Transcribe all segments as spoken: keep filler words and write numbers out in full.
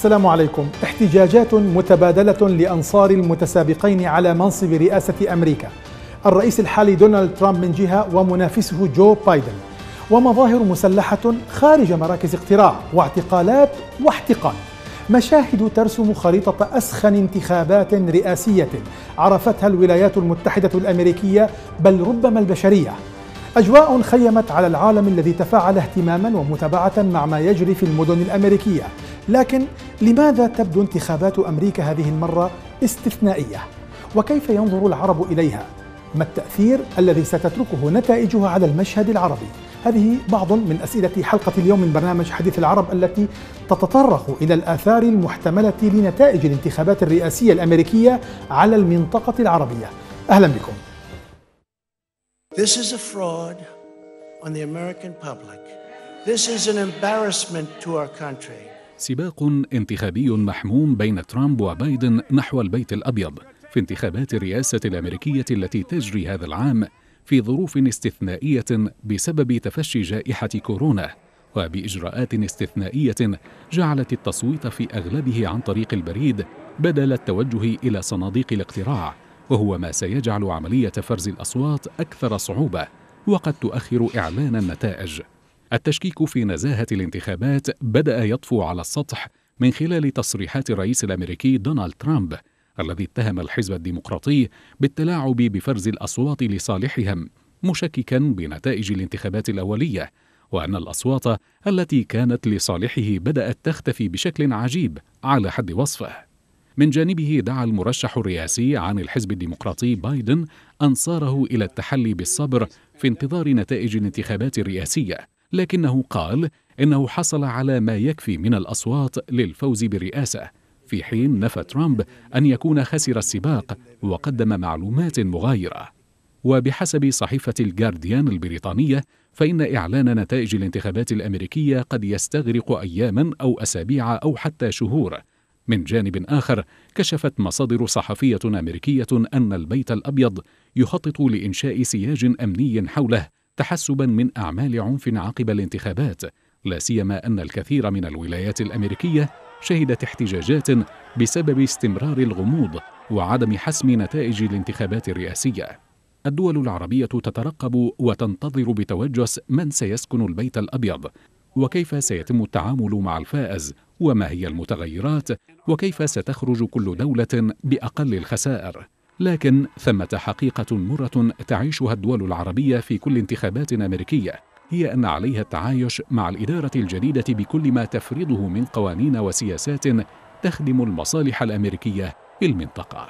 السلام عليكم. احتجاجات متبادلة لأنصار المتسابقين على منصب رئاسة أمريكا، الرئيس الحالي دونالد ترامب من جهة ومنافسه جو بايدن، ومظاهر مسلحة خارج مراكز اقتراع واعتقالات واحتقان. مشاهد ترسم خريطة أسخن انتخابات رئاسية عرفتها الولايات المتحدة الأمريكية بل ربما البشرية. أجواء خيمت على العالم الذي تفاعل اهتماما ومتابعة مع ما يجري في المدن الأمريكية. لكن لماذا تبدو انتخابات أمريكا هذه المرة استثنائية؟ وكيف ينظر العرب إليها؟ ما التأثير الذي ستتركه نتائجها على المشهد العربي؟ هذه بعض من أسئلة حلقة اليوم من برنامج حديث العرب، التي تتطرق إلى الآثار المحتملة لنتائج الانتخابات الرئاسية الأمريكية على المنطقة العربية. أهلا بكم. This is a fraud on the American public. This is an embarrassment to our country. سباق انتخابي محموم بين ترامب وبايدن نحو البيت الأبيض في انتخابات الرئاسة الأمريكية التي تجري هذا العام في ظروف استثنائية بسبب تفشي جائحة كورونا، وبإجراءات استثنائية جعلت التصويت في أغلبه عن طريق البريد بدل التوجه إلى صناديق الاقتراع، وهو ما سيجعل عملية فرز الأصوات أكثر صعوبة وقد تؤخر إعلان النتائج. التشكيك في نزاهة الانتخابات بدأ يطفو على السطح من خلال تصريحات الرئيس الأمريكي دونالد ترامب، الذي اتهم الحزب الديمقراطي بالتلاعب بفرز الأصوات لصالحهم، مشككا بنتائج الانتخابات الأولية، وأن الأصوات التي كانت لصالحه بدأت تختفي بشكل عجيب على حد وصفه. من جانبه دعا المرشح الرئاسي عن الحزب الديمقراطي بايدن أنصاره إلى التحلي بالصبر في انتظار نتائج الانتخابات الرئاسية، لكنه قال إنه حصل على ما يكفي من الأصوات للفوز بالرئاسة، في حين نفى ترامب أن يكون خسر السباق وقدم معلومات مغايرة. وبحسب صحيفة الجارديان البريطانية، فإن إعلان نتائج الانتخابات الأمريكية قد يستغرق أياما أو أسابيع أو حتى شهور. من جانب آخر، كشفت مصادر صحفية أمريكية أن البيت الأبيض يخطط لإنشاء سياج أمني حوله تحسبا من أعمال عنف عقب الانتخابات، لا سيما أن الكثير من الولايات الأمريكية شهدت احتجاجات بسبب استمرار الغموض وعدم حسم نتائج الانتخابات الرئاسية. الدول العربية تترقب وتنتظر بتوجس من سيسكن البيت الأبيض، وكيف سيتم التعامل مع الفائز، وما هي المتغيرات، وكيف ستخرج كل دولة بأقل الخسائر. لكن ثمة حقيقة مرة تعيشها الدول العربية في كل انتخابات أمريكية، هي أن عليها التعايش مع الإدارة الجديدة بكل ما تفرضه من قوانين وسياسات تخدم المصالح الأمريكية في المنطقة.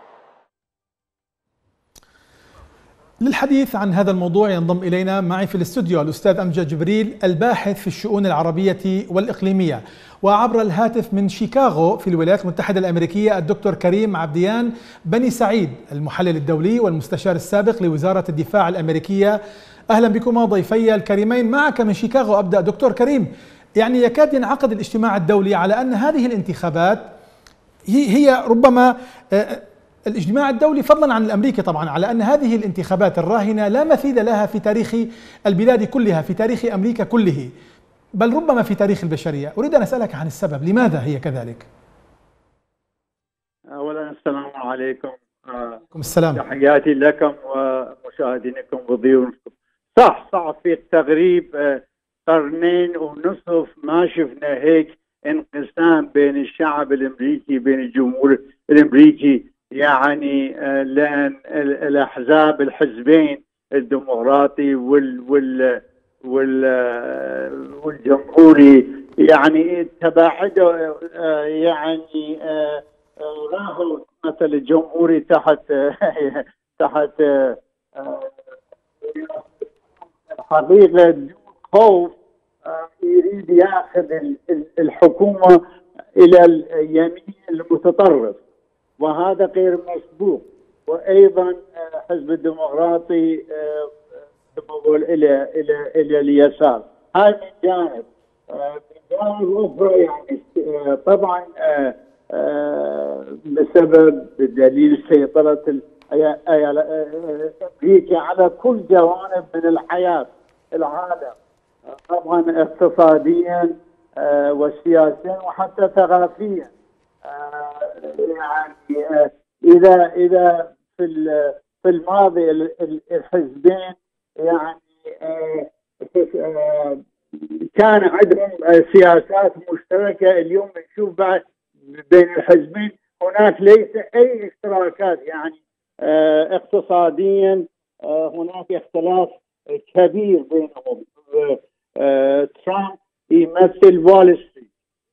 للحديث عن هذا الموضوع ينضم إلينا معي في الاستوديو الأستاذ أمجد جبريل، الباحث في الشؤون العربية والإقليمية، وعبر الهاتف من شيكاغو في الولايات المتحدة الأمريكية الدكتور كريم عبديان بني سعيد، المحلل الدولي والمستشار السابق لوزارة الدفاع الأمريكية. أهلا بكما ضيفي الكريمين. معك من شيكاغو أبدأ. دكتور كريم، يعني يكاد ينعقد الاجتماع الدولي على أن هذه الانتخابات هي, هي ربما الاجتماع الدولي فضلا عن الأمريكي طبعا، على أن هذه الانتخابات الراهنة لا مثيل لها في تاريخ البلاد كلها، في تاريخ أمريكا كله، بل ربما في تاريخ البشرية. أريد أن أسألك عن السبب، لماذا هي كذلك؟ أولا السلام عليكم. عليكم السلام. تحياتي لكم ومشاهدينكم وضيوفكم. صح صح في تقريب قرنين ونصف ما شفنا هيك انقسام بين الشعب الأمريكي، بين الجمهور الأمريكي، يعني لأن الأحزاب الحزبين الديمقراطي وال وال وال والجمهوري يعني تباعدوا، يعني راحوا مثل الجمهوري تحت تحت حقيقة خوف يريد ياخذ الحكومة إلى اليمين المتطرف، وهذا غير مسبوق. وايضا حزب الديمقراطي تمول الى الى الى اليسار. هاي من جانب. من جانب اخرى يعني طبعا بسبب دليل سيطره امريكا على كل جوانب من الحياه العالم، طبعا اقتصاديا وسياسيا وحتى ثقافيا. يعني اذا اذا في في الماضي الحزبين يعني كان عندهم سياسات مشتركه، اليوم نشوف بعد بين الحزبين هناك ليس اي اشتراكات، يعني اقتصاديا هناك اختلاف كبير بينهم. ترامب يمثل وول ستريت،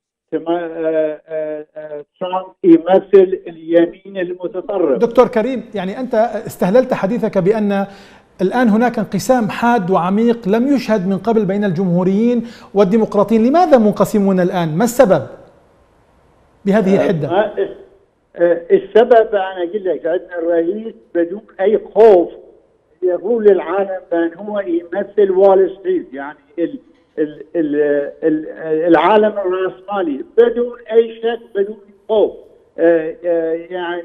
ترامب يمثل اليمين المتطرف. دكتور كريم، يعني أنت استهللت حديثك بأن الآن هناك انقسام حاد وعميق لم يشهد من قبل بين الجمهوريين والديمقراطيين. لماذا منقسمون الآن؟ ما السبب بهذه الحدة؟ السبب أنا أقول لك، عندنا الرئيس بدون أي خوف يقول للعالم بأن هو يمثل وول ستريت، يعني ال ال ال ال العالم الرأسمالي بدون أي شك بدون خوف. يعني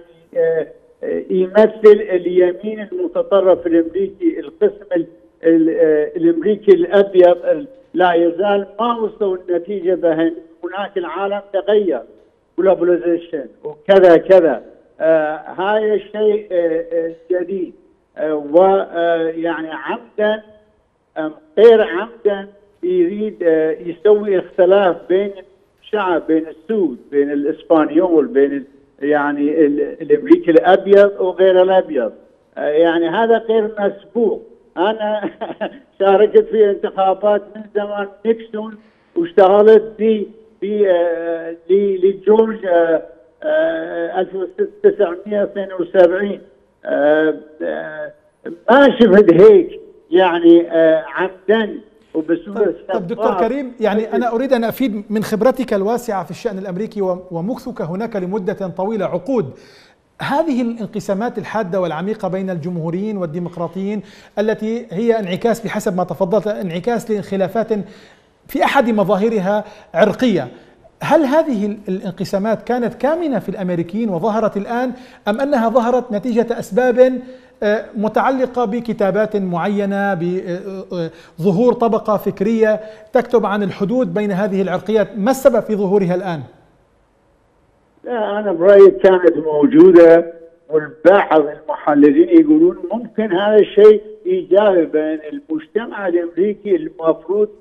يمثل اليمين المتطرف الامريكي، القسم الامريكي الابيض لا يزال ما وصلوا النتيجه بأن هناك العالم تغير، جلوباليزيشن وكذا كذا. آه هاي الشيء آه جديد، آه ويعني عمدا أم غير عمدا يريد آه يسوي اختلاف بين الشعب، بين السود، بين الاسبانيول، بين يعني الامريكي الابيض وغير الابيض. آه يعني هذا غير مسبوق. انا شاركت في انتخابات من زمان نيكسون، واشتغلت ب آه لجورج آه آه ألف وتسعمئة واثنين وسبعين. آه آه ما شفت هيك يعني آه عمدا وبصورة. طب دكتور كريم، يعني أنا أريد أن أفيد من خبرتك الواسعة في الشأن الأمريكي ومكثك هناك لمدة طويلة عقود، هذه الانقسامات الحادة والعميقة بين الجمهوريين والديمقراطيين التي هي انعكاس بحسب ما تفضلت انعكاس لخلافات في أحد مظاهرها عرقية، هل هذه الانقسامات كانت كامنة في الأمريكيين وظهرت الآن، أم أنها ظهرت نتيجة أسباب متعلقة بكتابات معينة، بظهور طبقة فكرية تكتب عن الحدود بين هذه العرقيات؟ ما السبب في ظهورها الآن؟ لا، أنا برأيي كانت موجودة، والبعض المحللين يقولون ممكن هذا الشيء إيجابي بين المجتمع الأمريكي المفروض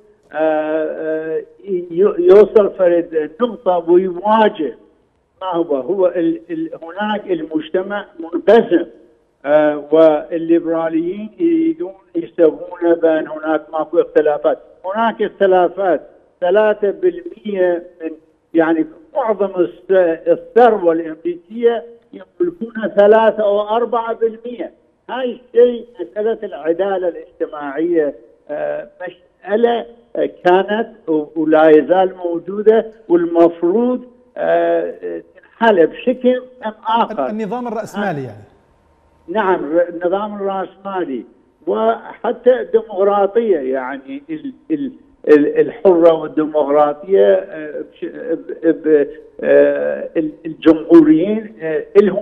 يوصل فرد نقطة ويواجه ما هو هو ال ال هناك المجتمع منقسم، آه والليبراليين يريدون يسوون بأن هناك ماكو اختلافات. هناك اختلافات ثلاثة بالمئة من يعني معظم الثروة الأمريكية يملكون ثلاثة أو أربعة بالمئة. هاي الشيء مسألة العدالة الاجتماعية، آه مسألة كانت ولا يزال موجودة، والمفروض آه تنحل بشكل أم آخر. النظام الرأسمالي يعني. نعم، النظام الرأسمالي وحتى الديمقراطية، يعني ال ال الحرة والديمقراطية. الجمهوريين لهم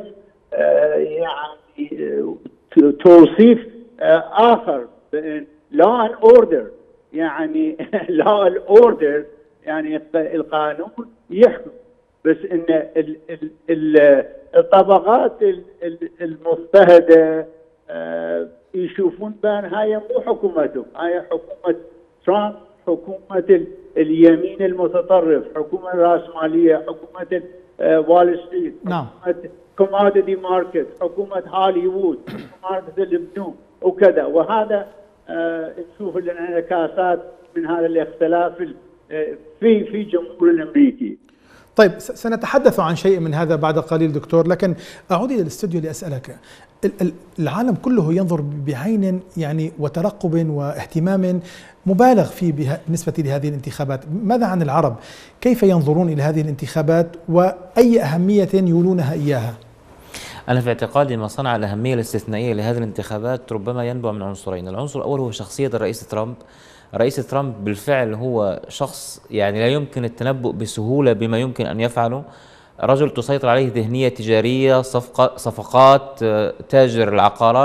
يعني توصيف آخر، law and order، يعني law and order يعني القانون يحكم، بس ان ال ال الطبقات المضطهدة يشوفون بان هاي مو حكومتهم، هاي حكومة ترامب، حكومة اليمين المتطرف، حكومة الرأسمالية، حكومة وول ستريت، حكومة كوموديتي ماركت، حكومة هوليوود، حكومة البنوك وكذا. وهذا نشوف الانعكاسات من هذا الاختلاف في في الجمهور الامريكي. طيب، سنتحدث عن شيء من هذا بعد قليل دكتور، لكن أعود إلى الاستوديو لأسألك. العالم كله ينظر بعين يعني وترقب واهتمام مبالغ فيه بالنسبة لهذه الانتخابات. ماذا عن العرب؟ كيف ينظرون إلى هذه الانتخابات وأي أهمية يولونها إياها؟ أنا في اعتقادي ما صنع الأهمية الاستثنائية لهذه الانتخابات ربما ينبع من عنصرين. العنصر الأول هو شخصية الرئيس ترامب. رئيس ترامب بالفعل هو شخص يعني لا يمكن التنبؤ بسهولة بما يمكن أن يفعله. رجل تسيطر عليه ذهنية تجارية، صفقات، تاجر العقارات،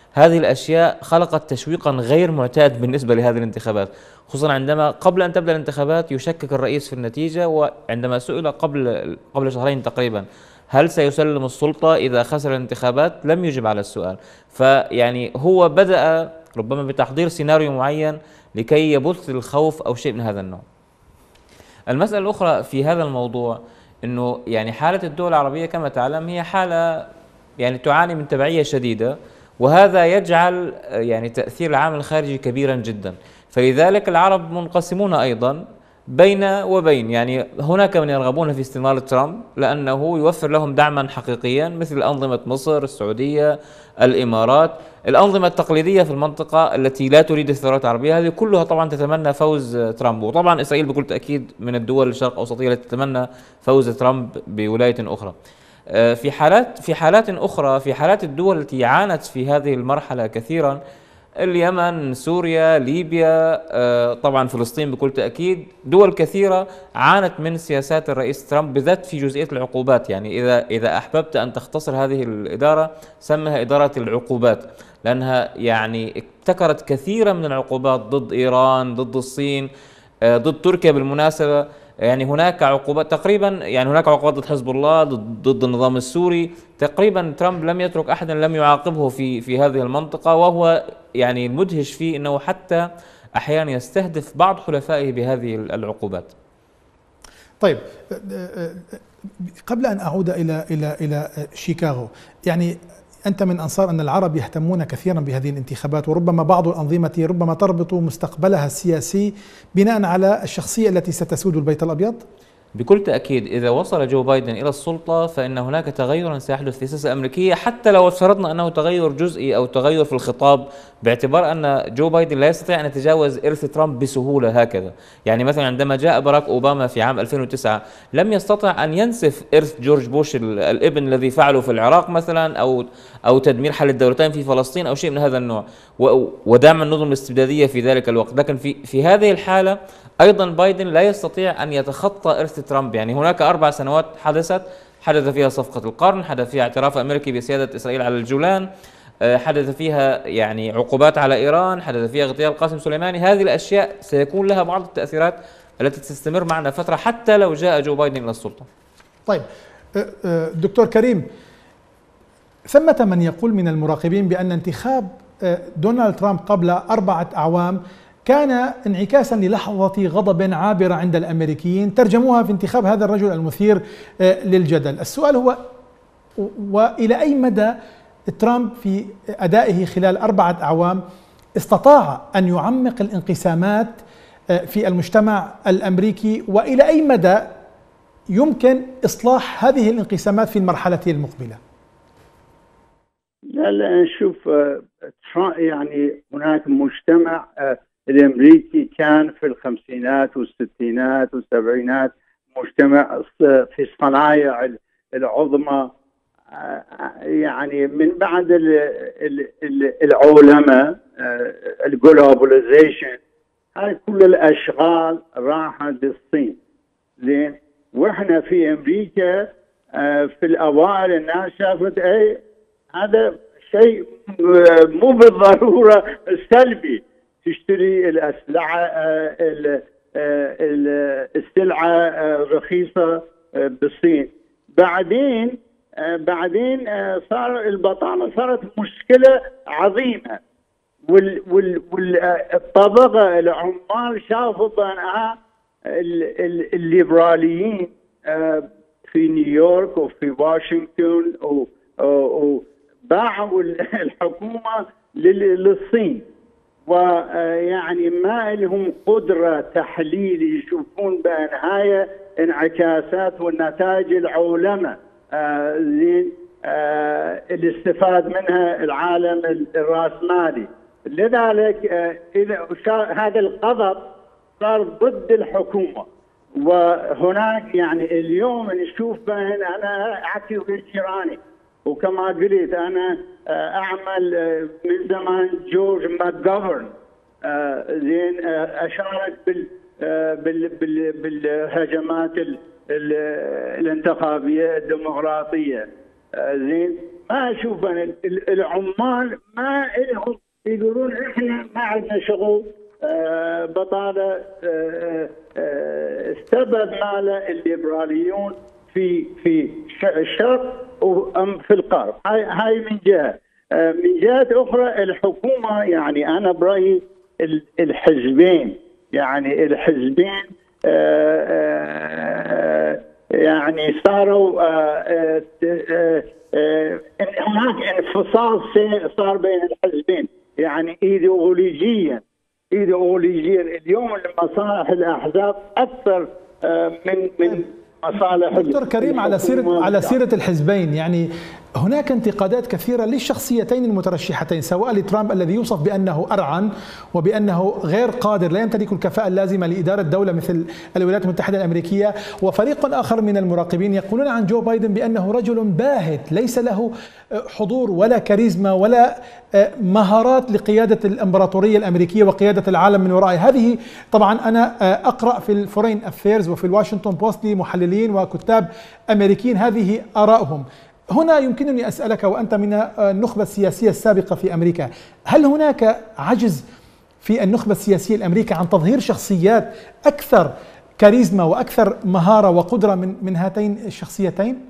هذه الأشياء خلقت تشويقا غير معتاد بالنسبة لهذه الانتخابات، خصوصا عندما قبل أن تبدأ الانتخابات يشكك الرئيس في النتيجة، وعندما سئل قبل قبل شهرين تقريبا هل سيسلم السلطة إذا خسر الانتخابات لم يجب على السؤال. فيعني هو بدأ ربما بتحضير سيناريو معين لكي يبث الخوف أو شيء من هذا النوع. المسألة الأخرى في هذا الموضوع أنه يعني حالة الدول العربية كما تعلم هي حالة يعني تعاني من تبعية شديدة، وهذا يجعل يعني تأثير العامل الخارجي كبيرا جدا، فلذلك العرب منقسمون أيضا بين وبين. يعني هناك من يرغبون في استمرار ترامب لأنه يوفر لهم دعما حقيقيا مثل أنظمة مصر، السعودية، الإمارات، الأنظمة التقليدية في المنطقة التي لا تريد الثورات العربية، هذه كلها طبعا تتمنى فوز ترامب. وطبعا إسرائيل بكل تأكيد من الدول الشرق الأوسطية التي تتمنى فوز ترامب بولاية أخرى. في حالات في حالات أخرى، في حالات الدول التي عانت في هذه المرحلة كثيرا، اليمن، سوريا، ليبيا، طبعا فلسطين بكل تأكيد، دول كثيرة عانت من سياسات الرئيس ترامب بالذات في جزئية العقوبات. يعني إذا إذا أحببت أن تختصر هذه الإدارة سمها إدارة العقوبات، لأنها يعني ابتكرت كثيرا من العقوبات ضد إيران، ضد الصين، ضد تركيا بالمناسبة. يعني هناك عقوبات تقريبا، يعني هناك عقوبات ضد حزب الله، ضد, ضد النظام السوري. تقريبا ترامب لم يترك أحدا لم يعاقبه في في هذه المنطقة، وهو يعني المدهش فيه أنه حتى أحيانا يستهدف بعض حلفائه بهذه العقوبات. طيب، قبل أن أعود إلى إلى إلى شيكاغو، يعني أنت من أنصار أن العرب يهتمون كثيرا بهذه الانتخابات، وربما بعض الأنظمة ربما تربط مستقبلها السياسي بناء على الشخصية التي ستسود البيت الأبيض؟ بكل تأكيد إذا وصل جو بايدن إلى السلطة فإن هناك تغيرا سيحدث في السياسة الأمريكية، حتى لو افترضنا أنه تغير جزئي أو تغير في الخطاب، باعتبار أن جو بايدن لا يستطيع أن يتجاوز إرث ترامب بسهولة هكذا. يعني مثلا عندما جاء باراك أوباما في عام ألفين وتسعة لم يستطع أن ينسف إرث جورج بوش الابن الذي فعله في العراق مثلا، أو أو تدمير حل الدولتين في فلسطين أو شيء من هذا النوع، ودعم النظم الاستبدادية في ذلك الوقت. لكن في في هذه الحالة أيضا بايدن لا يستطيع أن يتخطى إرث ترامب. يعني هناك أربع سنوات حدثت حدث فيها صفقة القرن، حدث فيها اعتراف أمريكي بسيادة إسرائيل على الجولان، حدث فيها يعني عقوبات على إيران، حدث فيها اغتيال قاسم سليماني. هذه الأشياء سيكون لها بعض التأثيرات التي تستمر معنا فترة حتى لو جاء جو بايدن إلى السلطة. طيب دكتور كريم، ثمة من يقول من المراقبين بأن انتخاب دونالد ترامب قبل أربعة أعوام كان انعكاسا للحظة غضب عابرة عند الأمريكيين ترجموها في انتخاب هذا الرجل المثير للجدل. السؤال هو، وإلى أي مدى ترامب في أدائه خلال أربعة أعوام استطاع أن يعمق الانقسامات في المجتمع الأمريكي، وإلى أي مدى يمكن إصلاح هذه الانقسامات في المرحلة المقبلة؟ لا لا نشوف يعني هناك مجتمع الأمريكي كان في الخمسينات والستينات والسبعينات مجتمع في الصنايع العظمى، يعني من بعد العولمة الجلوباليزيشن هاي كل الأشغال راحت للصين. زين، واحنا في أمريكا في الأوائل الناس شافت أي هذا شيء مو بالضرورة سلبي، تشتري الأسلحة السلعة رخيصة بالصين. بعدين بعدين صار البطالة صارت مشكلة عظيمة، والطبقة العمال شافوا بأنها الليبراليين في نيويورك وفي واشنطن وباعوا الحكومة للصين، ويعني ما لهم قدرة تحليل يشوفون بأنها انعكاسات والنتائج العولمة آه زين آه اللي استفاد منها العالم الرأسمالي. لذلك آه إذا هذا الغضب صار ضد الحكومة، وهناك يعني اليوم نشوف بأن أنا أحكي بالجيراني، وكما قلت أنا أعمل من زمان جورج ماكغوفرن زين أشارك بال بال بالهجمات الانتخابية الديمقراطية زين ما اشوف انا العمال ما لهم يقولون احنا ما عندنا شغل، آه بطاله، آه آه استبد ماله الليبراليون في في الشرق وام في الغرب. هاي هاي من جهه. آه من جهه اخرى الحكومه، يعني انا برايي الحزبين، يعني الحزبين آه آه يعني صاروا آه آه آه هناك انفصال صار بين الحزبين، يعني ايديولوجيا ايديولوجيا اليوم مصالح الاحزاب اكثر آه من من مصالح. دكتور كريم، على سيره على سيره الحزبين، يعني هناك انتقادات كثيرة للشخصيتين المترشحتين، سواء لترامب الذي يوصف بأنه أرعن وبأنه غير قادر، لا يمتلك الكفاءة اللازمة لإدارة دولة مثل الولايات المتحدة الأمريكية، وفريق آخر من المراقبين يقولون عن جو بايدن بأنه رجل باهت ليس له حضور ولا كاريزما ولا مهارات لقيادة الإمبراطورية الأمريكية وقيادة العالم من ورائه. هذه طبعا أنا أقرأ في الفورين أفيرز وفي الواشنطن بوست لمحللين وكتاب أمريكيين هذه آرائهم. هنا يمكنني أسألك، وأنت من النخبة السياسية السابقة في أمريكا، هل هناك عجز في النخبة السياسية الأمريكية عن تظهير شخصيات أكثر كاريزما وأكثر مهارة وقدرة من من هاتين الشخصيتين؟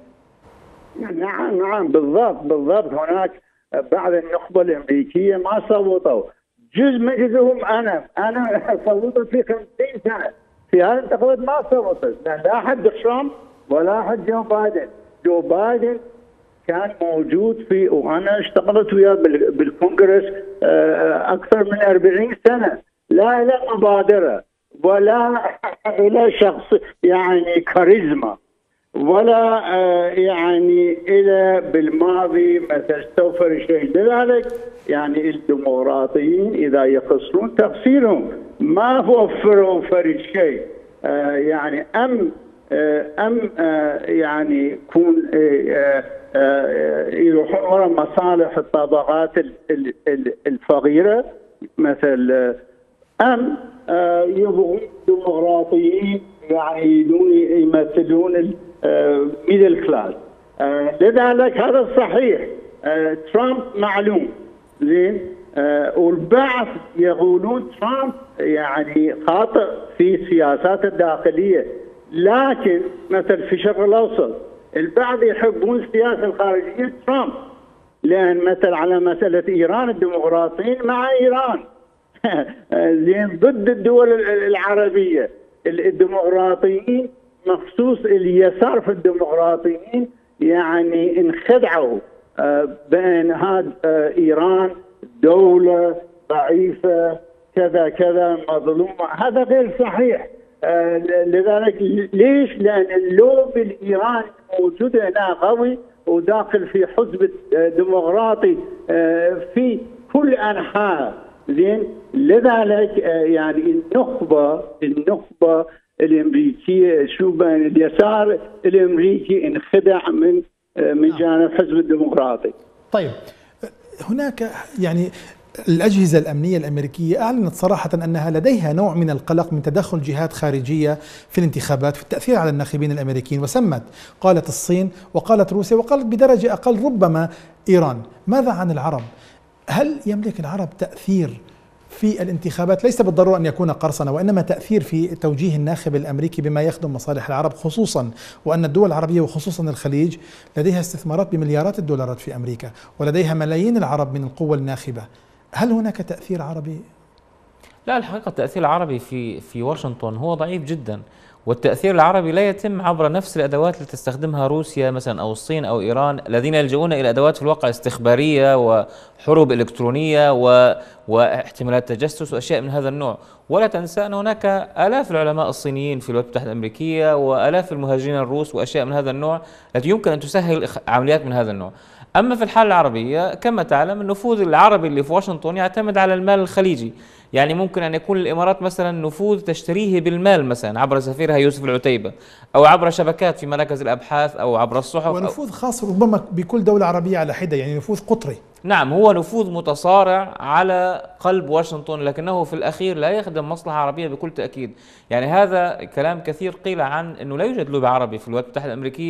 نعم نعم بالضبط بالضبط. هناك بعض النخبة الأمريكية ما صوتوا، جزء من جزءهم أنا أنا صوتت في خمسين سنة، في هذه الانتخابات ما صوتت، لا أحد ترامب ولا أحد جو بايدن. جو بايدن كان موجود في، وانا اشتغلت وياه بالكونغرس اكثر من أربعين سنه، لا لا مبادره ولا الى شخص يعني كاريزما ولا يعني الى بالماضي مثل استوفر شيء. لذلك يعني الديمقراطيين اذا يقصرون تقصيرهم ما وفروا فرد شيء، يعني ام ام يعني يكون يروحون وراء مصالح الطبقات الفقيره مثل، ام يبغون ديمقراطيين يعني يمثلون الميدل كلاس. لذلك هذا صحيح. ترامب معلوم زين، والبعض يقولون ترامب يعني خاطئ في سياساته الداخليه، لكن مثل في الشرق الاوسط البعض يحبون السياسه الخارجيه ترامب، لان مثل على مساله ايران الديمقراطيين مع ايران زين ضد الدول العربيه. الديمقراطيين مخصوص اليسار في الديمقراطيين يعني انخدعوا بان هذا ايران دوله ضعيفه كذا كذا مظلومه، هذا غير صحيح. آه لذلك ليش؟ لان اللوبي الايراني موجود هنا قوي وداخل في حزب ديمقراطي آه في كل انحاء زين. لذلك آه يعني النخبه النخبه الامريكيه شو بين اليسار الامريكي انخدع من آه من جانب حزب الديمقراطي. طيب هناك يعني الأجهزة الأمنية الأمريكية أعلنت صراحة أنها لديها نوع من القلق من تدخل جهات خارجية في الانتخابات في التأثير على الناخبين الأمريكيين، وسمت قالت الصين وقالت روسيا وقالت بدرجة أقل ربما إيران. ماذا عن العرب؟ هل يملك العرب تأثير في الانتخابات؟ ليس بالضرورة أن يكون قرصنة، وإنما تأثير في توجيه الناخب الأمريكي بما يخدم مصالح العرب، خصوصا وأن الدول العربية وخصوصا الخليج لديها استثمارات بمليارات الدولارات في أمريكا ولديها ملايين العرب من القوة الناخبة. هل هناك تأثير عربي؟ لا، الحقيقة التأثير العربي في في واشنطن هو ضعيف جدا، والتأثير العربي لا يتم عبر نفس الأدوات التي تستخدمها روسيا مثلا أو الصين أو إيران، الذين يلجؤون إلى أدوات في الواقع استخبارية وحروب إلكترونية و... واحتمالات تجسس وأشياء من هذا النوع. ولا تنسى أن هناك آلاف العلماء الصينيين في الولايات المتحدة الأمريكية وآلاف المهاجرين الروس وأشياء من هذا النوع التي يمكن أن تسهل عمليات من هذا النوع. أما في الحالة العربية كما تعلم النفوذ العربي اللي في واشنطن يعتمد على المال الخليجي، يعني ممكن أن يكون الإمارات مثلا نفوذ تشتريه بالمال مثلا عبر سفيرها يوسف العتيبة أو عبر شبكات في مراكز الأبحاث أو عبر الصحف، ونفوذ خاص ربما بكل دولة عربية على حدة، يعني نفوذ قطري. نعم، هو نفوذ متصارع على قلب واشنطن، لكنه في الأخير لا يخدم مصلحة عربية بكل تأكيد. يعني هذا كلام كثير قيل عن أنه لا يوجد لوبي عربي في الولايات المتحدة الأمريكية،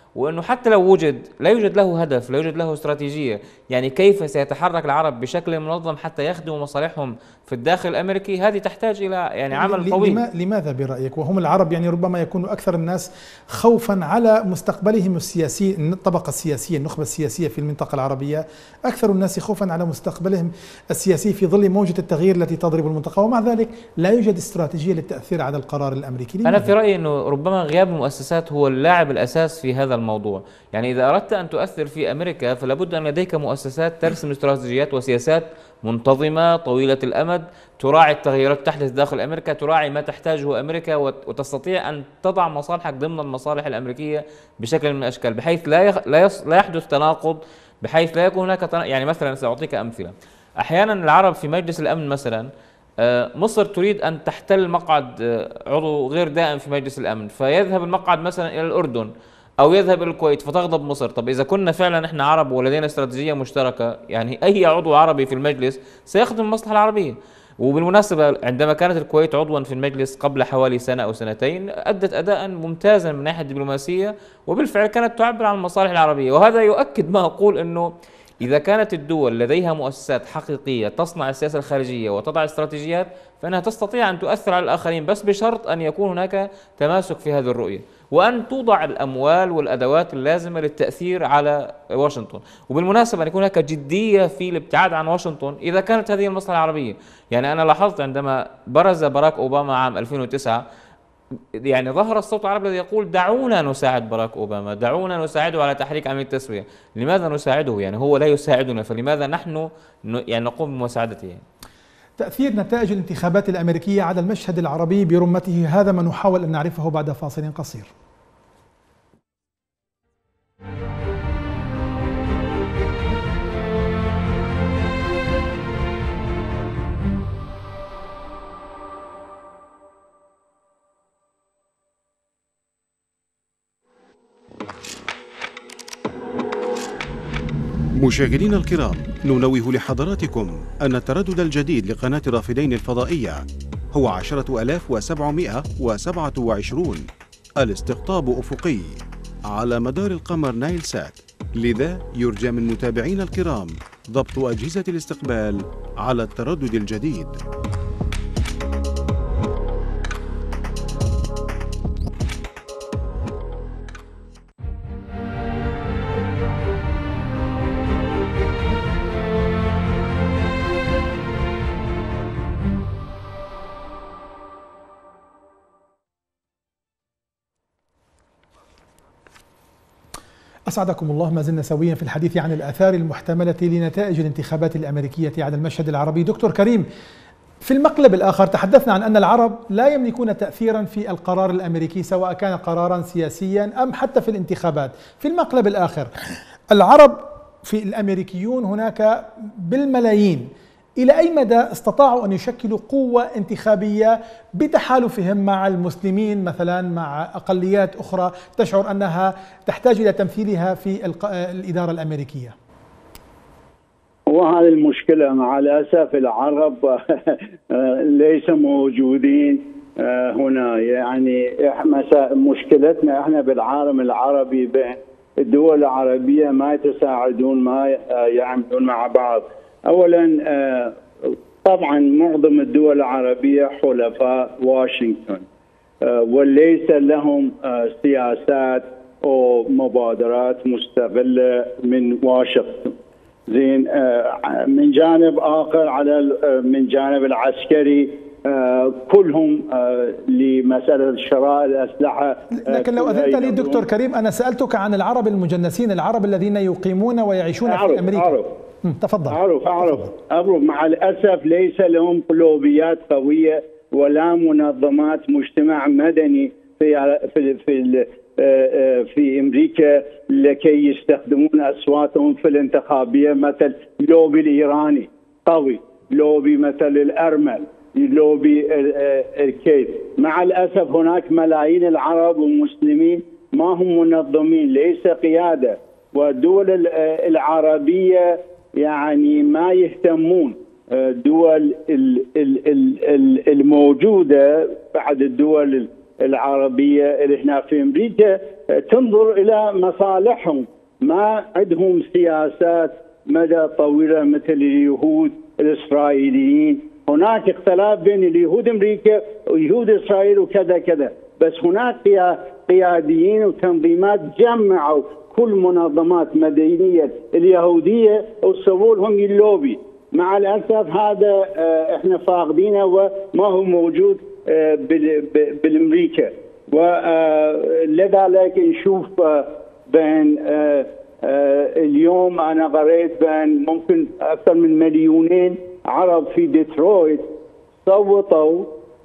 وأنه حتى لو وجد لا يوجد له هدف، لا يوجد له استراتيجية. يعني كيف سيتحرك العرب بشكل منظم حتى يخدموا مصالحهم في الداخل الأمريكي؟ هذه تحتاج إلى يعني عمل طويل. لماذا برأيك وهم العرب يعني ربما يكونوا أكثر الناس خوفا على مستقبلهم السياسي، الطبقة السياسية النخبة السياسية في المنطقة العربية أكثر الناس خوفا على مستقبلهم السياسي في ظل موجة التغيير التي تضرب المنطقة، ومع ذلك لا يوجد استراتيجية للتأثير على القرار الأمريكي؟ لماذا؟ أنا في رأيي أنه ربما غياب المؤسسات هو اللاعب الأساس في هذا الموضوع. يعني إذا أردت أن تؤثر في أمريكا فلا بد أن لديك مؤسسات ترسم استراتيجيات وسياسات منتظمة طويلة الأمد، تراعي التغيرات تحدث داخل أمريكا، تراعي ما تحتاجه أمريكا، وتستطيع أن تضع مصالحك ضمن المصالح الأمريكية بشكل من الأشكال، بحيث لا يخ... لا, يص... لا يحدث تناقض، بحيث لا يكون هناك تنا... يعني مثلا سأعطيك أمثلة. أحيانا العرب في مجلس الأمن مثلا، مصر تريد أن تحتل مقعد عضو غير دائم في مجلس الأمن، فيذهب المقعد مثلا إلى الأردن أو يذهب إلى الكويت، فتغضب مصر. طب إذا كنا فعلا إحنا عرب ولدينا استراتيجية مشتركة، يعني أي عضو عربي في المجلس سيخدم المصلحة العربية. وبالمناسبة عندما كانت الكويت عضوا في المجلس قبل حوالي سنة أو سنتين أدت أداء ممتازا من ناحية الدبلوماسية، وبالفعل كانت تعبر عن المصالح العربية. وهذا يؤكد ما أقول، أنه إذا كانت الدول لديها مؤسسات حقيقية تصنع السياسة الخارجية وتضع استراتيجيات فإنها تستطيع أن تؤثر على الآخرين، بس بشرط أن يكون هناك تماسك في هذه الرؤية، وأن توضع الأموال والأدوات اللازمة للتأثير على واشنطن. وبالمناسبة أن يكون هناك جدية في الابتعاد عن واشنطن إذا كانت هذه المصلحة العربية. يعني أنا لاحظت عندما برز باراك أوباما عام ألفين وتسعة، يعني ظهر الصوت العربي الذي يقول دعونا نساعد باراك أوباما، دعونا نساعده على تحريك عملية التسوية. لماذا نساعده؟ يعني هو لا يساعدنا، فلماذا نحن يعني نقوم بمساعدته؟ تأثير نتائج الانتخابات الأمريكية على المشهد العربي برمته، هذا ما نحاول أن نعرفه بعد فاصل قصير. مشاهدينا الكرام، ننوه لحضراتكم أن التردد الجديد لقناة الرافدين الفضائية هو عشرة آلاف وسبعمائة وسبعة وعشرون، الاستقطاب أفقي على مدار القمر نايل سات، لذا يرجى من متابعينا الكرام ضبط أجهزة الاستقبال على التردد الجديد. أسعدكم الله، ما زلنا سويا في الحديث عن الآثار المحتملة لنتائج الانتخابات الأمريكية على المشهد العربي. دكتور كريم، في المقلب الآخر تحدثنا عن أن العرب لا يملكون تأثيرا في القرار الأمريكي سواء كان قرارا سياسيا أم حتى في الانتخابات. في المقلب الآخر العرب في الأمريكيون هناك بالملايين، إلى أي مدى استطاعوا أن يشكلوا قوة انتخابية بتحالفهم مع المسلمين مثلا، مع أقليات أخرى تشعر أنها تحتاج إلى تمثيلها في الإدارة الأمريكية؟ وهذه المشكلة مع الأسف، العرب ليس موجودين هنا. يعني مشكلتنا احنا بالعالم العربي بين الدول العربية ما يتساعدون، ما يعملون مع بعض. اولا طبعا معظم الدول العربيه حلفاء واشنطن، وليس لهم سياسات او مبادرات مستقله من واشنطن. زين، من جانب اخر على من جانب العسكري كلهم لمساله شراء الاسلحه. لكن لو اذنت لي دكتور كريم، انا سالتك عن العرب المجنسين، العرب الذين يقيمون ويعيشون أعرف في امريكا. أعرف تفضل. أعرف أعرف أعرف مع الأسف ليس لهم قلوبيات قوية ولا منظمات مجتمع مدني في في في في أمريكا لكي يستخدمون أصواتهم في الانتخابية، مثل لوبي الإيراني قوي، لوبي مثل الأرمل، لوبي الكيت. مع الأسف هناك ملايين العرب والمسلمين ما هم منظمين، ليس قيادة. والدول العربية يعني ما يهتمون. الدول الموجودة بعد الدول العربية اللي هنا في أمريكا تنظر إلى مصالحهم، ما عندهم سياسات مدى طويلة مثل اليهود الإسرائيليين. هناك اختلاف بين اليهود أمريكا ويهود إسرائيل وكذا كذا، بس هناك قياديين وتنظيمات جمعوا كل منظمات مدنية اليهودية وسووا لهم اللوبي. مع الأسف هذا احنا فاقدينه وما هو موجود بالأمريكا، ولذلك نشوف بين اليوم أنا قريت بين ممكن أكثر من مليونين عرب في ديترويت صوتوا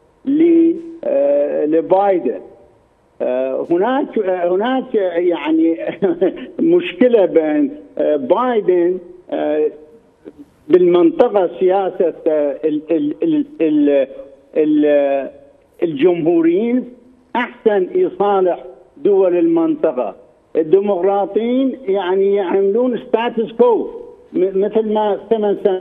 لبايدن. هناك هناك يعني مشكلة بين بايدن بالمنطقة، سياسة الجمهوريين أحسن يصالح دول المنطقة. الديمقراطيين يعني يعملون ستاتس كو مثل ما ثمان سنة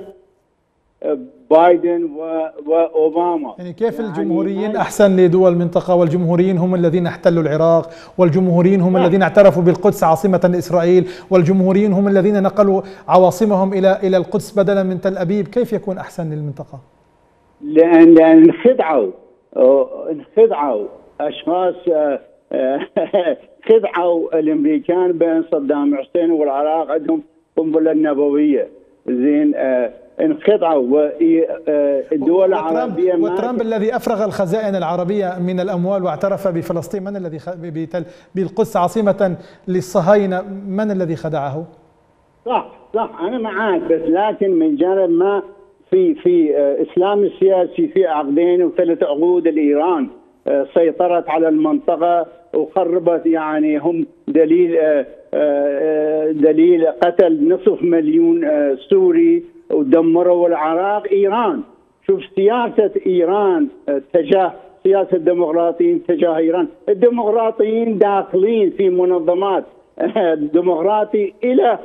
بايدن وأوباما. يعني كيف يعني الجمهوريين أحسن لدول المنطقة، والجمهوريين هم الذين احتلوا العراق، والجمهوريين هم الذين اعترفوا بالقدس عاصمة إسرائيل، والجمهوريين هم الذين نقلوا عواصمهم إلى إلى القدس بدلا من تل أبيب. كيف يكون أحسن للمنطقة؟ لأن لأن انخدعوا انخدعوا أشخاص خدعوا الأمريكان بين صدام حسين والعراق عندهم قنبلة نووية. زين انخدعوا والدول العربية. وترامب الذي أفرغ الخزائن العربية من الأموال واعترف بفلسطين، من الذي بالقدس عاصمة للصهاينة، من الذي خدعه؟ صح صح أنا معاك، بس لكن من جانب ما في في إسلام السياسي في عقدين وثلاث عقود الإيران سيطرت على المنطقة وخربت، يعني هم دليل دليل قتل نصف مليون سوري ودمروا العراق. إيران، شوف سياسة إيران تجاه سياسة الديمقراطيين تجاه إيران. الديمقراطيين داخلين في منظمات ديمقراطي إلى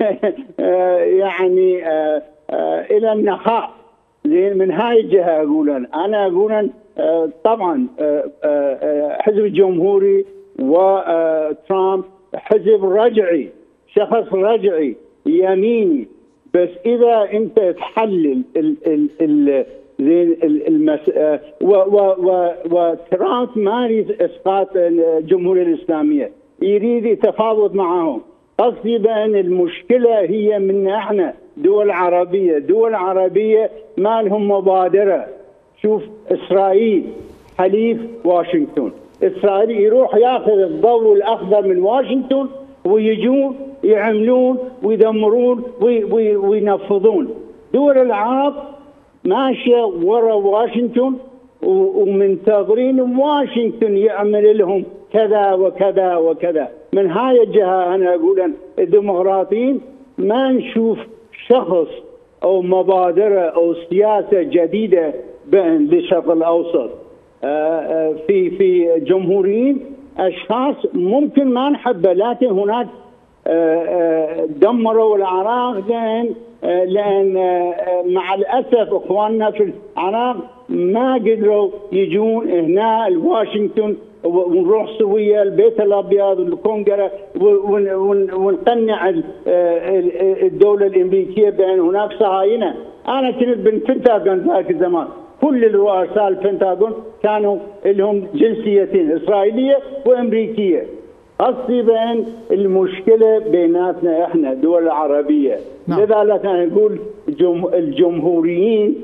يعني إلى النخاع. من هاي الجهة أقول أنا أقول طبعا حزب الجمهوري وترامب حزب رجعي، شخص رجعي يميني، بس إذا أنت تحلل ال ال ال المس... وترامب ما يريد إسقاط الجمهورية الإسلامية، يريد يتفاوض معهم. قصدي بأن المشكلة هي من احنا دول عربية، دول عربية ما لهم مبادرة. شوف إسرائيل حليف واشنطن، إسرائيل يروح ياخذ الضوء الأخضر من واشنطن ويجون يعملون ويدمرون وينفذون. دول العرب ماشية ورا واشنطن ومنتظرين واشنطن يعمل لهم كذا وكذا وكذا. من هاي الجهة أنا أقول الديمقراطيين ما نشوف شخص أو مبادرة أو سياسة جديدة بين للشرق الأوسط. في في جمهوريين أشخاص ممكن ما نحبه، لكن هناك دمروا العراق لأن لأن مع الأسف إخواننا في العراق ما قدروا يجون هنا لواشنطن ونروح سويا البيت الأبيض والكونغرة ونقنع الدولة الأمريكية بأن هناك صهاينة. أنا كنت بالبنتاغون ذاك الزمان، كل الرؤساء البنتاغون كانوا لهم جنسيتين، إسرائيلية وأمريكية. قصدي بأن المشكلة بيناتنا إحنا دول العربية. نعم. لذلك أنا أقول الجمهوريين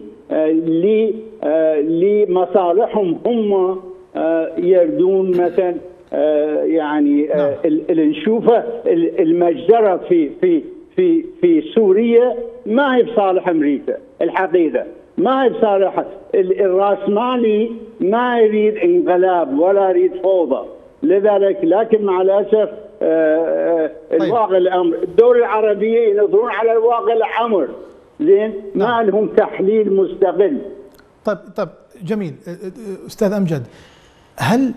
لمصالحهم هم يردون مثلا يعني نعم. اللي نشوفه المجزرة في في في في سوريا ما هي بصالح أمريكا، الحقيقة ما هي بصالح. الرأسمالي ما يريد انقلاب ولا يريد فوضى، لذلك لكن مع الأسف طيب. الواقع الأمر الدول العربية ينظرون على الواقع الأمر زين، ما لهم تحليل مستقل. طيب طيب جميل. أستاذ أمجد، هل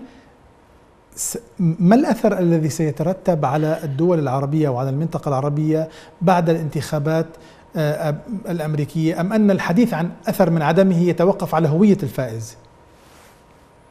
ما الأثر الذي سيترتب على الدول العربية وعلى المنطقة العربية بعد الانتخابات الأمريكية، أم أن الحديث عن أثر من عدمه يتوقف على هوية الفائز؟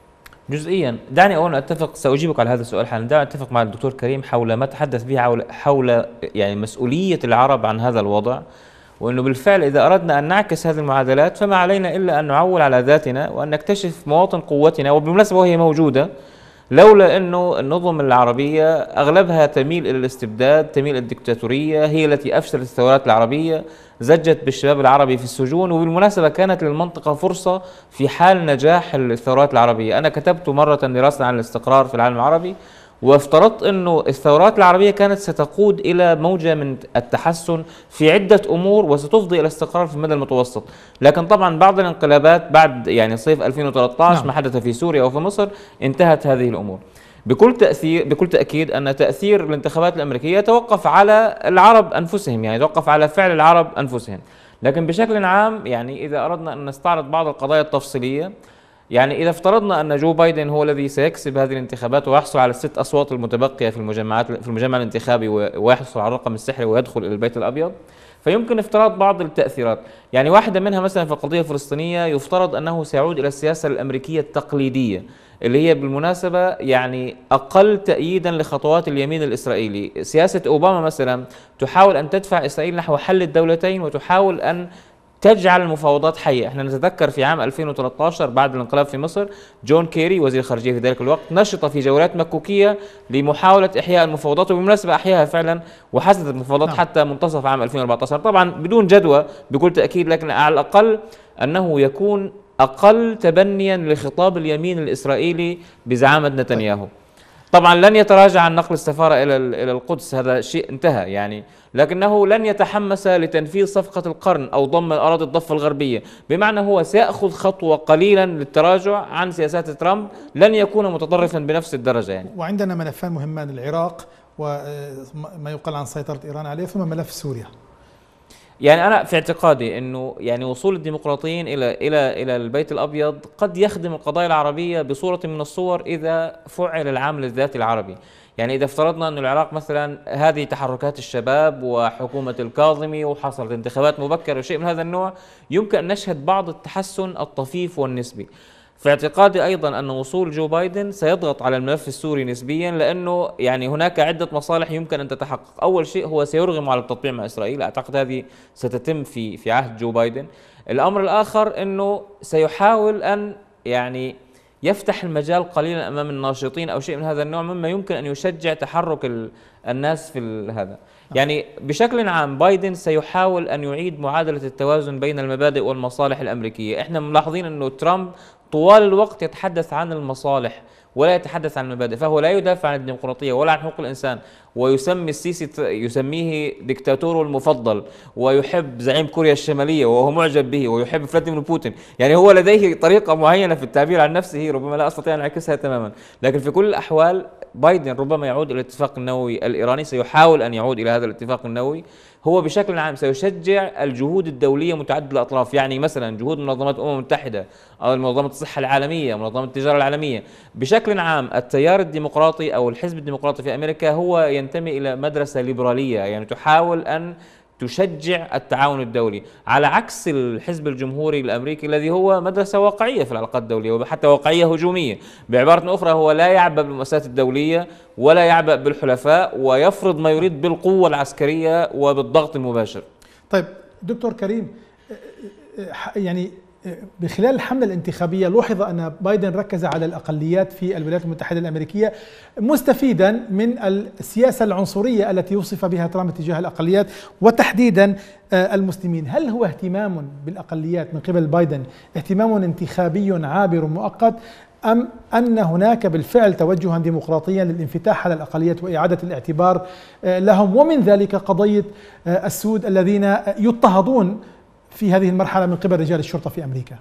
جزئيا. دعني اولا اتفق، ساجيبك على هذا السؤال حالا. دعني اتفق مع الدكتور كريم حول ما تحدث به حول حول يعني مسؤوليه العرب عن هذا الوضع، وانه بالفعل اذا اردنا ان نعكس هذه المعادلات فما علينا الا ان نعول على ذاتنا وان نكتشف مواطن قوتنا، وبالمناسبه وهي موجوده، لولا انه النظم العربيه اغلبها تميل الى الاستبداد، تميل الى الدكتاتوريه، هي التي افشلت الثورات العربيه، زجت بالشباب العربي في السجون. وبالمناسبه كانت للمنطقه فرصه في حال نجاح الثورات العربيه. انا كتبت مره دراسه عن الاستقرار في العالم العربي، وافترضت انه الثورات العربيه كانت ستقود الى موجه من التحسن في عده امور وستفضي الى استقرار في المدى المتوسط، لكن طبعا بعض الانقلابات بعد يعني صيف ألفين وثلاثة عشر، نعم، ما حدث في سوريا وفي مصر، انتهت هذه الامور. بكل تاثير بكل تاكيد ان تاثير الانتخابات الامريكيه يتوقف على العرب انفسهم، يعني يتوقف على فعل العرب انفسهم. لكن بشكل عام يعني اذا اردنا ان نستعرض بعض القضايا التفصيليه، يعني إذا افترضنا أن جو بايدن هو الذي سيكسب هذه الانتخابات ويحصل على الست أصوات المتبقية في المجمعات في المجمع الانتخابي ويحصل على الرقم السحري ويدخل إلى البيت الأبيض، فيمكن افتراض بعض التأثيرات. يعني واحدة منها مثلا في القضية الفلسطينية يفترض أنه سيعود إلى السياسة الأمريكية التقليدية، اللي هي بالمناسبة يعني أقل تأييدا لخطوات اليمين الإسرائيلي. سياسة أوباما مثلا تحاول أن تدفع إسرائيل نحو حل الدولتين وتحاول أن تجعل المفاوضات حية. احنا نتذكر في عام ألفين وثلاثة عشر بعد الانقلاب في مصر، جون كيري وزير الخارجية في ذلك الوقت نشط في جولات مكوكية لمحاولة إحياء المفاوضات، وبالمناسبة أحياها فعلا وحدثت المفاوضات نعم. حتى منتصف عام ألفين وأربعة عشر، طبعا بدون جدوى بكل تأكيد، لكن على الأقل أنه يكون أقل تبنيا لخطاب اليمين الإسرائيلي بزعامة نتنياهو. طبعا لن يتراجع عن نقل السفارة إلى إلى القدس، هذا شيء انتهى يعني، لكنه لن يتحمس لتنفيذ صفقة القرن أو ضم الأراضي الضفة الغربية، بمعنى هو سيأخذ خطوة قليلا للتراجع عن سياسات ترامب، لن يكون متطرفا بنفس الدرجة يعني. وعندنا ملفان مهمان، العراق وما يقال عن سيطرة إيران عليه، ثم ملف سوريا. يعني أنا في اعتقادي أنه يعني وصول الديمقراطيين إلى إلى إلى البيت الأبيض قد يخدم القضايا العربية بصورة من الصور إذا فعل العامل الذاتي العربي. يعني إذا افترضنا أن العراق مثلا هذه تحركات الشباب وحكومة الكاظمي وحصلت انتخابات مبكرة وشيء من هذا النوع، يمكن أن نشهد بعض التحسن الطفيف والنسبي. في اعتقادي أيضا أن وصول جو بايدن سيضغط على الملف السوري نسبيا، لأنه يعني هناك عدة مصالح يمكن أن تتحقق. أول شيء هو سيرغم على التطبيع مع إسرائيل، أعتقد هذه ستتم في في عهد جو بايدن. الأمر الآخر أنه سيحاول أن يعني يفتح المجال قليلا أمام الناشطين أو شيء من هذا النوع، مما يمكن أن يشجع تحرك الناس في هذا. يعني بشكل عام بايدن سيحاول أن يعيد معادلة التوازن بين المبادئ والمصالح الأمريكية. احنا ملاحظين أنه ترامب طوال الوقت يتحدث عن المصالح ولا يتحدث عن المبادئ، فهو لا يدافع عن الديمقراطية ولا عن حقوق الإنسان، ويسمي السيسي يسميه دكتاتوره المفضل، ويحب زعيم كوريا الشمالية وهو معجب به، ويحب فلاديمير بوتين. يعني هو لديه طريقة معينة في التعبير عن نفسه ربما لا أستطيع أن أعكسها تماما، لكن في كل الأحوال بايدن ربما يعود إلى الاتفاق النووي الإيراني، سيحاول أن يعود إلى هذا الاتفاق النووي. هو بشكل عام سيشجع الجهود الدولية متعددة الأطراف، يعني مثلا جهود منظمة الأمم المتحدة أو منظمة الصحة العالمية، منظمة التجارة العالمية. بشكل عام التيار الديمقراطي أو الحزب الديمقراطي في أمريكا هو ينتمي إلى مدرسة ليبرالية، يعني تحاول أن تشجع التعاون الدولي، على عكس الحزب الجمهوري الأمريكي الذي هو مدرسة واقعية في العلاقات الدولية وحتى واقعية هجومية. بعبارة أخرى هو لا يعبأ بالمؤسسات الدولية ولا يعبأ بالحلفاء، ويفرض ما يريد بالقوة العسكرية وبالضغط المباشر. طيب دكتور كريم، يعني بخلال الحملة الانتخابية لوحظ أن بايدن ركز على الأقليات في الولايات المتحدة الأمريكية، مستفيدا من السياسة العنصرية التي وصف بها ترامب تجاه الأقليات وتحديدا المسلمين. هل هو اهتمام بالأقليات من قبل بايدن اهتمام انتخابي عابر مؤقت، أم أن هناك بالفعل توجها ديمقراطيا للانفتاح على الأقليات وإعادة الاعتبار لهم، ومن ذلك قضية السود الذين يضطهدون في هذه المرحلة من قبل رجال الشرطة في أمريكا؟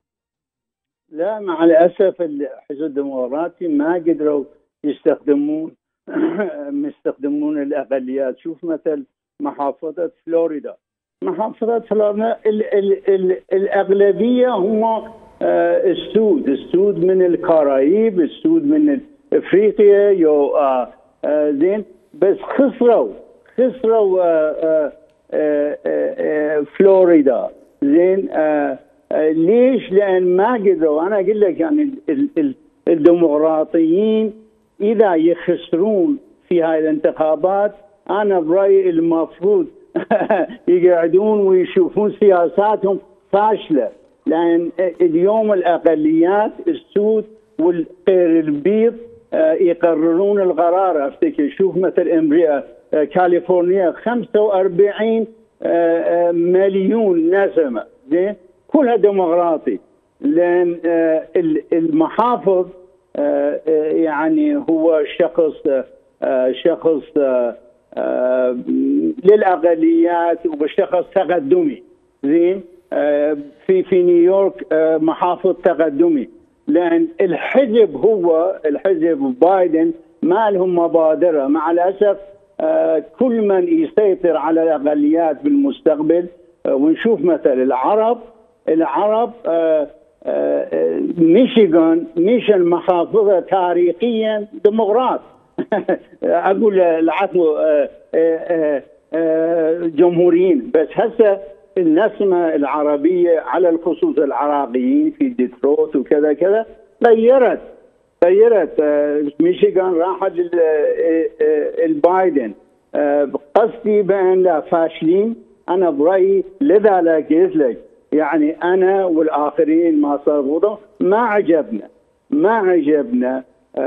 لا، مع الأسف الحزب الديمقراطي ما قدروا يستخدمون يستخدمون الأقليات. شوف مثل محافظة فلوريدا، محافظة فلوريدا ال ال ال الأغلبية هم السود، السود من الكارائيب، السود من أفريقيا يو آه آه زين، بس خسروا خسروا آه آه آه آه فلوريدا زين. آه آه ليش؟ لأن ما قدروا. أنا أقول لك يعني ال ال والديمقراطيين إذا يخسرون في هاي الانتخابات أنا برأيي المفروض يقعدون ويشوفون سياساتهم فاشلة، لأن اليوم الأقليات السود والغير البيض يقررون القرار. أفتكر شوف مثل أمريكا كاليفورنيا خمسة وأربعين مليون نسمة زين كلها ديمقراطي، لأن المحافظ يعني هو شخص شخص للأقليات وشخص تقدمي زين. في في نيويورك محافظ تقدمي، لأن الحزب هو الحزب بايدن ما لهم مبادرة. مع الأسف كل من يسيطر على الأقليات بالمستقبل، ونشوف مثل العرب العرب ميشيغان ميشن محافظة تاريخيا ديمقراط أقول العفو جمهوريين، بس هسه النسمة العربية على الخصوص العراقيين في ديترويت وكذا كذا غيرت غيرت ميشيغان راحت البايدن. قصدي بأن لا فاشلين أنا برأيي، لذا قلت لك يعني أنا والآخرين ما صاروا ما عجبنا ما عجبنا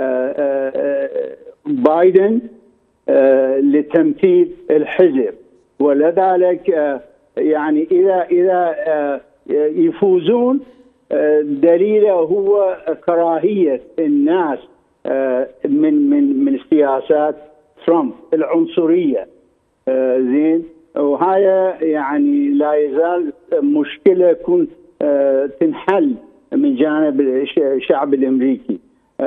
بايدن لتمثيل الحزب، ولذلك يعني إذا إذا يفوزون دليله هو كراهية الناس من من من سياسات ترامب العنصرية زين. وهاي يعني لا يزال مشكلة كن تنحل من جانب الشعب الأمريكي،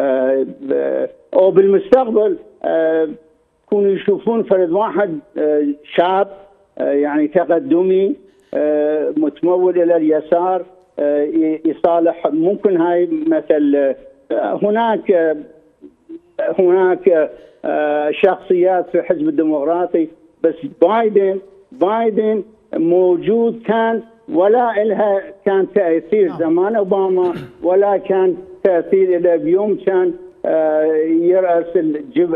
أو بالمستقبل يكونوا يشوفون فرد واحد شاب يعني تقدمي متمول إلى اليسار يصالح. ممكن هاي مثل هناك هناك شخصيات في الحزب الديمقراطي، بس بايدن بايدن موجود كان ولا إلها كان تأثير زمان أوباما، ولا كان تأثير إلى بيوم كان يرأس الجب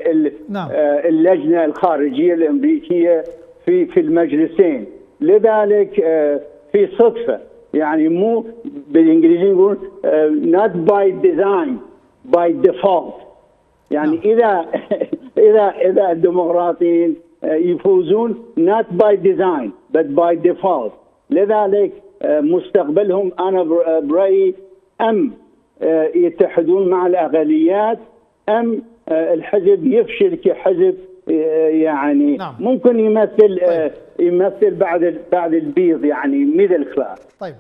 اللجنة الخارجية الأمريكية في في المجلسين. لذلك في صدفة يعني مو بالإنجليزي يقول not by design by default، يعني إذا إذا إذا الديمقراطيين يفوزون not by design but by default. لذلك مستقبلهم أنا برأيي أم يتحدون مع الأقليات أم الحزب يفشل كحزب يعني نعم. ممكن يمثل طيب. يمثل بعد بعد البيض يعني ميدل كلاس. طيب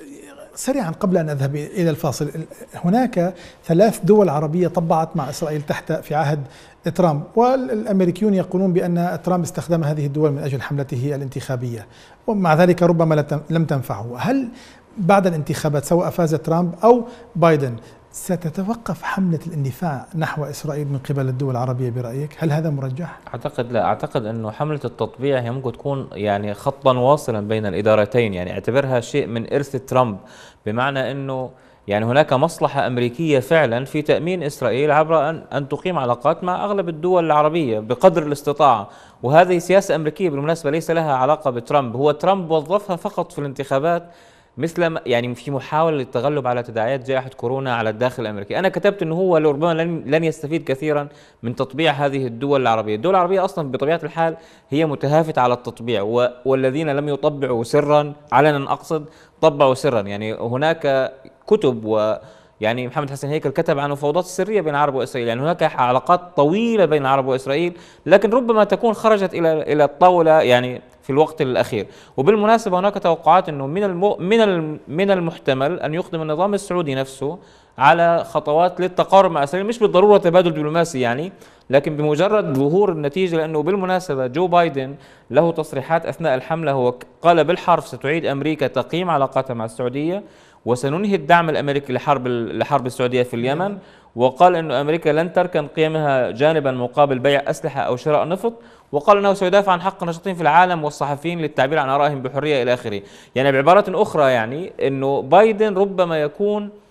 سريعا قبل أن أذهب إلى الفاصل، هناك ثلاث دول عربية طبعت مع إسرائيل تحت في عهد ترامب، والأمريكيون يقولون بأن ترامب استخدم هذه الدول من أجل حملته الانتخابية، ومع ذلك ربما لم تنفعه. هل بعد الانتخابات سواء فاز ترامب أو بايدن ستتوقف حملة الاندفاع نحو إسرائيل من قبل الدول العربية برأيك؟ هل هذا مرجح؟ أعتقد لا، أعتقد أنه حملة التطبيع هي ممكن تكون يعني خطا واصلا بين الإدارتين، يعني اعتبرها شيء من إرث ترامب، بمعنى أنه يعني هناك مصلحة أمريكية فعلا في تأمين إسرائيل عبر أن أن تقيم علاقات مع أغلب الدول العربية بقدر الاستطاعة، وهذه سياسة أمريكية بالمناسبة ليس لها علاقة بترامب، هو ترامب وظفها فقط في الانتخابات مثل يعني في محاولة للتغلب على تداعيات جائحة كورونا على الداخل الأمريكي. أنا كتبت أنه هو ربما لن, لن يستفيد كثيرا من تطبيع هذه الدول العربية. الدول العربية أصلا بطبيعة الحال هي متهافتة على التطبيع، والذين لم يطبعوا سرا علنا أقصد طبعوا سرا. يعني هناك كتب و يعني محمد حسن هيكل كتب عن المفاوضات السرية بين العرب وإسرائيل، يعني هناك علاقات طويلة بين العرب وإسرائيل، لكن ربما تكون خرجت إلى إلى الطاولة يعني في الوقت الأخير. وبالمناسبة هناك توقعات أنه من المو من من المحتمل أن يقدم النظام السعودي نفسه على خطوات للتقارب مع إسرائيل، مش بالضرورة تبادل دبلوماسي يعني، لكن بمجرد ظهور النتيجة. لأنه بالمناسبة جو بايدن له تصريحات أثناء الحملة، هو قال بالحرف ستعيد أمريكا تقييم علاقاتها مع السعودية، وسننهي الدعم الأمريكي لحرب لحرب السعودية في اليمن، وقال أنه أمريكا لن تركن قيمها جانبا مقابل بيع أسلحة أو شراء نفط، وقال أنه سيدافع عن حق الناشطين في العالم والصحفيين للتعبير عن آرائهم بحرية إلى آخره. يعني بعبارة أخرى يعني أنه بايدن ربما يكون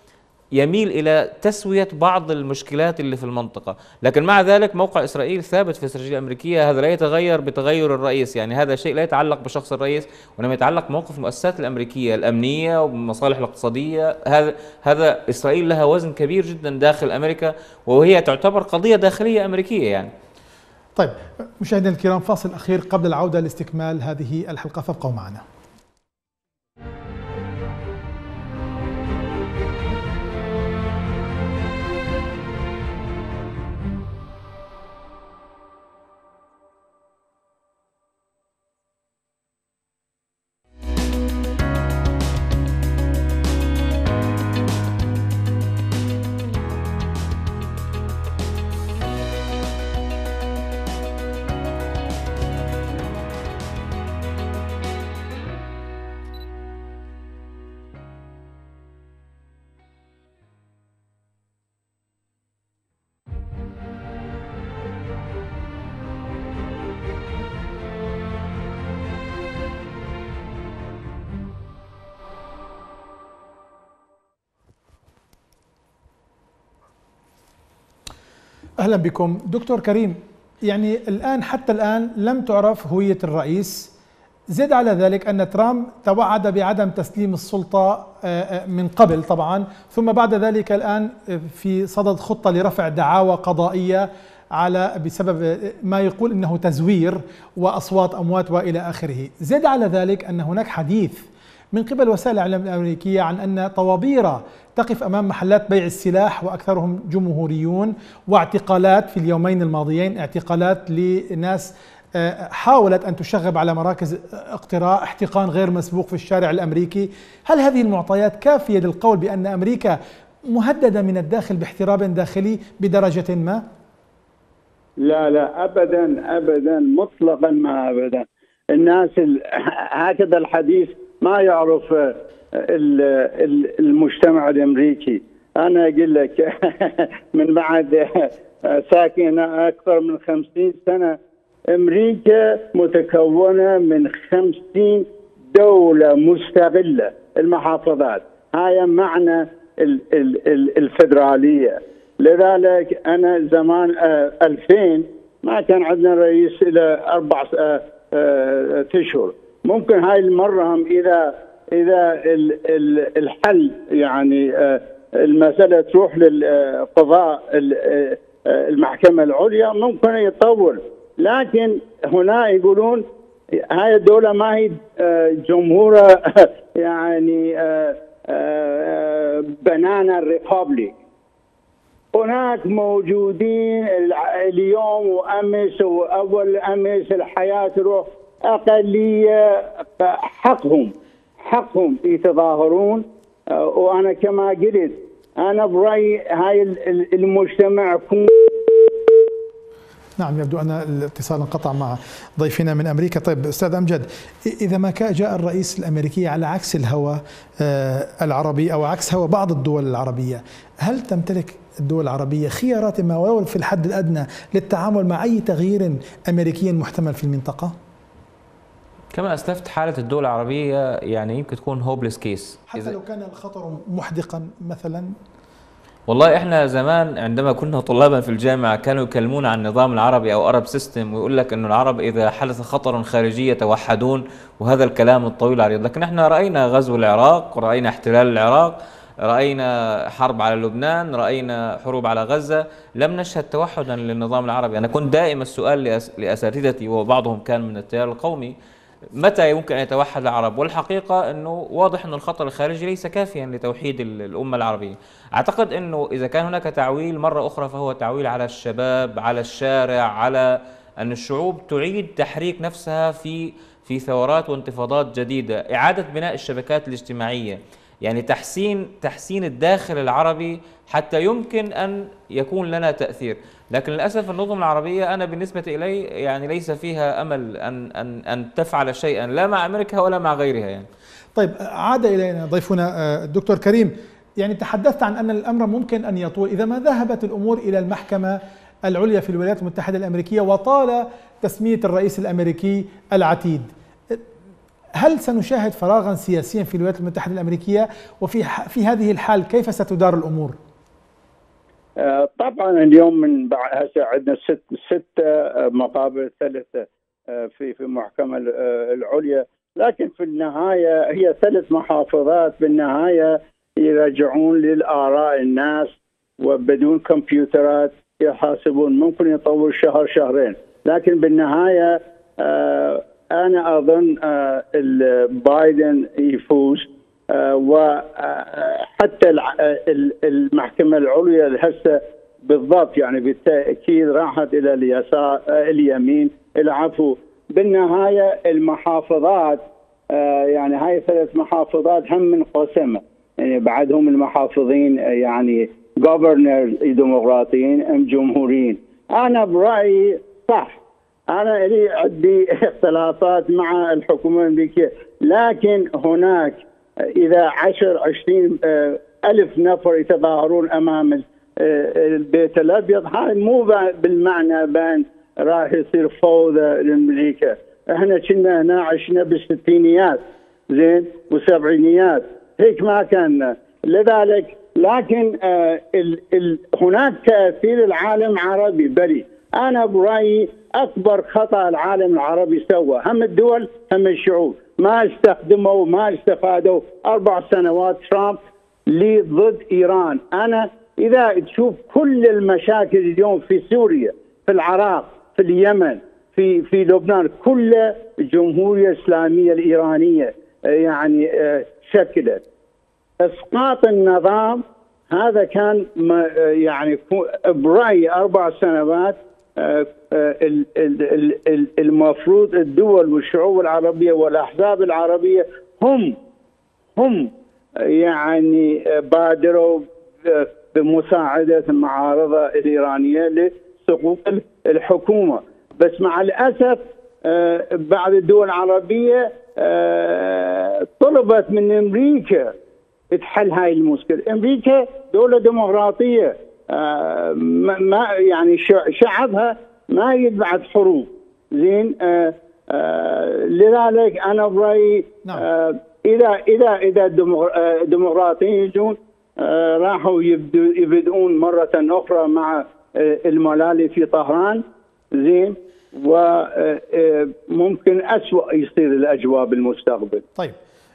يميل إلى تسوية بعض المشكلات اللي في المنطقة، لكن مع ذلك موقع إسرائيل ثابت في الاستراتيجية الأمريكية، هذا لا يتغير بتغير الرئيس، يعني هذا شيء لا يتعلق بشخص الرئيس وإنما يتعلق بموقف المؤسسات الأمريكية الأمنية والمصالح الاقتصادية. هذا هذا إسرائيل لها وزن كبير جدا داخل أمريكا، وهي تعتبر قضية داخلية أمريكية يعني. طيب مشاهدينا الكرام، فاصل أخير قبل العودة لاستكمال هذه الحلقة، فابقوا معنا. أهلا بكم. دكتور كريم، يعني الآن حتى الآن لم تعرف هوية الرئيس، زد على ذلك أن ترامب توعد بعدم تسليم السلطة من قبل طبعا، ثم بعد ذلك الآن في صدد خطة لرفع دعاوى قضائية على بسبب ما يقول أنه تزوير وأصوات أموات وإلى آخره. زد على ذلك أن هناك حديث من قبل وسائل الإعلام الأمريكية عن أن طوابير تقف أمام محلات بيع السلاح وأكثرهم جمهوريون، واعتقالات في اليومين الماضيين، اعتقالات لناس حاولت أن تشغب على مراكز اقتراع، احتقان غير مسبوق في الشارع الأمريكي. هل هذه المعطيات كافية للقول بأن أمريكا مهددة من الداخل باحتراب داخلي بدرجة ما؟ لا لا أبدا أبدا مطلقا ما أبدا. الناس هكذا الحديث ما يعرف المجتمع الأمريكي. أنا أقول لك من بعد ساكن أكثر من خمسين سنة، أمريكا متكونة من خمسين دولة مستقلة، المحافظات، هاي معنى الفدرالية. لذلك أنا زمان ألفين ما كان عندنا رئيس إلى أربع أشهر. ممكن هاي المرة هم إذا إذا الحل يعني المسألة تروح للقضاء المحكمة العليا ممكن يطول، لكن هنا يقولون هاي الدولة ما هي جمهورة يعني بنانا ريبابليك. هناك موجودين اليوم وأمس وأول أمس الحياة تروح أقلية، حقهم حقهم يتظاهرون. وأنا كما قلت أنا برأيي هاي المجتمع. نعم، يبدو أن الاتصال انقطع مع ضيفنا من أمريكا. طيب أستاذ أمجد، إذا ما كان جاء الرئيس الأمريكي على عكس الهوى العربي أو عكس هوى بعض الدول العربية، هل تمتلك الدول العربية خيارات ما ولو في الحد الأدنى للتعامل مع أي تغيير أمريكي محتمل في المنطقة؟ كما أسلفت، حالة الدول العربية يعني يمكن تكون هوبلس كيس حتى لو كان الخطر محدقا مثلا. والله احنا زمان عندما كنا طلابا في الجامعة كانوا يكلمون عن النظام العربي او ارب سيستم، ويقول لك انه العرب اذا حدث خطر خارجي يتوحدون، وهذا الكلام الطويل العريض. لكن احنا رأينا غزو العراق، ورأينا احتلال العراق، رأينا حرب على لبنان، رأينا حروب على غزة، لم نشهد توحدا للنظام العربي. انا كنت دائما السؤال لأساتذتي وبعضهم كان من التيار القومي، متى يمكن أن يتوحد العرب؟ والحقيقة أنه واضح أن الخطر الخارجي ليس كافيا لتوحيد الأمة العربية. أعتقد أنه إذا كان هناك تعويل مرة أخرى فهو تعويل على الشباب، على الشارع، على أن الشعوب تعيد تحريك نفسها في في ثورات وانتفاضات جديدة، إعادة بناء الشبكات الاجتماعية، يعني تحسين تحسين الداخل العربي حتى يمكن أن يكون لنا تأثير. لكن للأسف النظم العربية أنا بالنسبة إلي يعني ليس فيها أمل أن أن أن تفعل شيئا لا مع أمريكا ولا مع غيرها يعني. طيب عاد إلينا ضيفنا الدكتور كريم، يعني تحدثت عن أن الأمر ممكن أن يطول إذا ما ذهبت الأمور إلى المحكمة العليا في الولايات المتحدة الأمريكية وطال تسمية الرئيس الأمريكي العتيد. هل سنشاهد فراغا سياسيا في الولايات المتحدة الأمريكية؟ وفي في هذه الحال كيف ستدار الأمور؟ طبعا اليوم من بعد هسه عندنا ست ستة مقابل ثلاثة في في المحكمة العليا، لكن في النهاية هي ثلاث محافظات بالنهاية يرجعون للآراء الناس، وبدون كمبيوترات يحاسبون. ممكن يطول شهر شهرين، لكن بالنهاية أنا أظن بايدن يفوز. وحتى المحكمة العليا هسه بالضبط يعني بالتأكيد راحت إلى اليسار اليمين العفو. بالنهاية المحافظات يعني هاي ثلاث محافظات هم منقسمة، يعني بعدهم المحافظين يعني جوفرنر ديمقراطيين ام جمهوريين. أنا برأيي صح، أنا لي عندي اختلافات مع الحكومة الأمريكية، لكن هناك إذا عشر عشرين ألف نفر يتظاهرون أمام البيت الأبيض، هاي مو بالمعنى بأن راح يصير فوضى لأمريكا. احنا كنا هنا عشنا بالستينيات زين والسبعينيات، هيك ما كان. لذلك لكن آه ال ال هناك تأثير العالم العربي بلي. أنا برأيي أكبر خطأ العالم العربي سوى هم الدول هم الشعوب، ما استخدموا ما استفادوا أربع سنوات ترامب ضد إيران. أنا إذا تشوف كل المشاكل اليوم في سوريا في العراق في اليمن في في لبنان كل الجمهورية الإسلامية الإيرانية يعني شكلت إسقاط النظام. هذا كان يعني برأي أربع سنوات المفروض الدول والشعوب العربية والأحزاب العربية هم هم يعني بادروا بمساعدة المعارضة الإيرانية لسقوط الحكومة. بس مع الأسف بعض الدول العربية طلبت من أمريكا تحل هاي المشكلة. أمريكا دولة ديمقراطية ما يعني شعبها ما يبعث حروب زين. لذلك أنا برأيي إذا إذا إذا الديمقراطيين يجون راحوا يبدؤون مرة أخرى مع الملالي في طهران زين، وممكن أسوأ يصير الأجواء بالمستقبل. طيب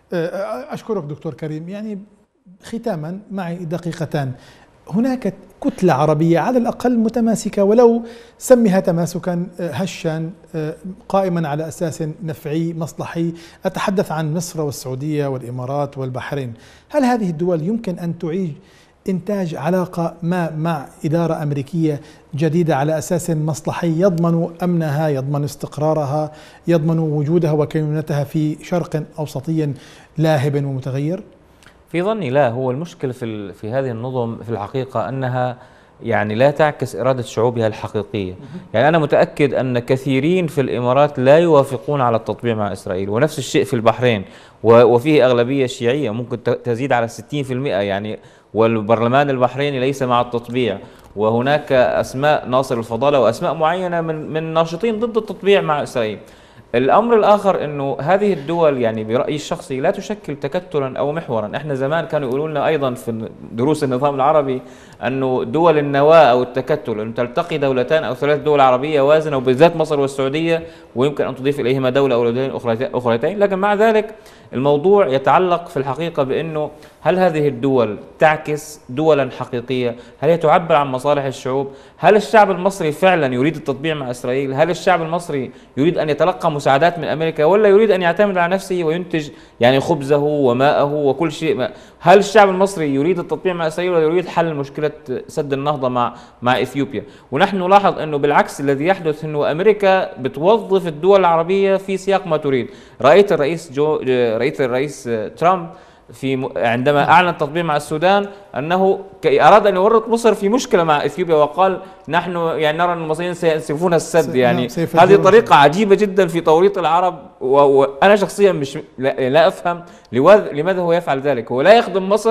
أشكرك دكتور كريم. يعني ختاما معي دقيقتان، هناك كتلة عربية على الأقل متماسكة ولو سمها تماسكا هشا قائما على أساس نفعي مصلحي، أتحدث عن مصر والسعودية والإمارات والبحرين. هل هذه الدول يمكن أن تعيد إنتاج علاقة ما مع إدارة أمريكية جديدة على أساس مصلحي يضمن أمنها، يضمن استقرارها، يضمن وجودها وكينونتها في شرق أوسطي لاهب ومتغير؟ في ظني لا. هو المشكلة في في هذه النظم في الحقيقة أنها يعني لا تعكس إرادة شعوبها الحقيقية. يعني أنا متأكد أن كثيرين في الإمارات لا يوافقون على التطبيع مع إسرائيل، ونفس الشيء في البحرين وفيه أغلبية شيعية ممكن تزيد على ستين بالمئة يعني، والبرلمان البحريني ليس مع التطبيع، وهناك أسماء ناصر الفضالة وأسماء معينة من من ناشطين ضد التطبيع مع إسرائيل. الأمر الآخر أنه هذه الدول يعني برأيي الشخصي لا تشكل تكتلا أو محورا. احنا زمان كانوا يقولوا لنا أيضا في دروس النظام العربي أنه دول النواة أو التكتل أن تلتقي دولتان أو ثلاث دول عربية وازنة، وبالذات مصر والسعودية، ويمكن أن تضيف إليهما دولة أو دولتين أخريتين. لكن مع ذلك الموضوع يتعلق في الحقيقة بأنه هل هذه الدول تعكس دولا حقيقية؟ هل هي تعبر عن مصالح الشعوب؟ هل الشعب المصري فعلا يريد التطبيع مع إسرائيل؟ هل الشعب المصري يريد أن يتلقى مساعدات من أمريكا، ولا يريد أن يعتمد على نفسه وينتج يعني خبزه وماءه وكل شيء؟ هل الشعب المصري يريد التطبيع مع إسرائيل ولا يريد حل مشكلة سد النهضة مع مع إثيوبيا؟ ونحن نلاحظ أنه بالعكس الذي يحدث أنه أمريكا بتوظف الدول العربية في سياق ما تريد. رأيت الرئيس جو رئيس الرئيس ترامب في عندما أعلن التطبيع مع السودان أنه أراد أن يورط مصر في مشكلة مع إثيوبيا، وقال نحن يعني نرى أن المصريين سينسفون السد. يعني هذه طريقة عجيبة جدا في توريط العرب، وأنا شخصيا مش لا, لا أفهم لماذا هو يفعل ذلك. هو لا يخدم مصر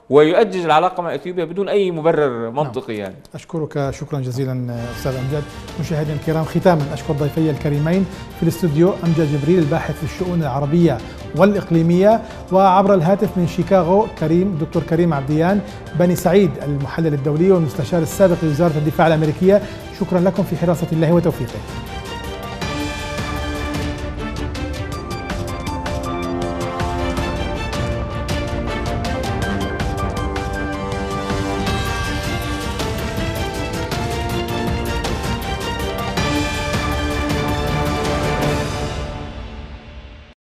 ويؤجج العلاقه مع اثيوبيا بدون اي مبرر منطقي. يعني اشكرك شكرا جزيلا استاذ امجد. مشاهدينا الكرام، ختاما اشكر ضيفي الكريمين في الاستوديو امجد جبريل الباحث في الشؤون العربيه والاقليميه، وعبر الهاتف من شيكاغو كريم دكتور كريم عبديان بني سعيد المحلل الدولي والمستشار السابق لوزاره الدفاع الامريكيه. شكرا لكم في حراسه الله وتوفيقه.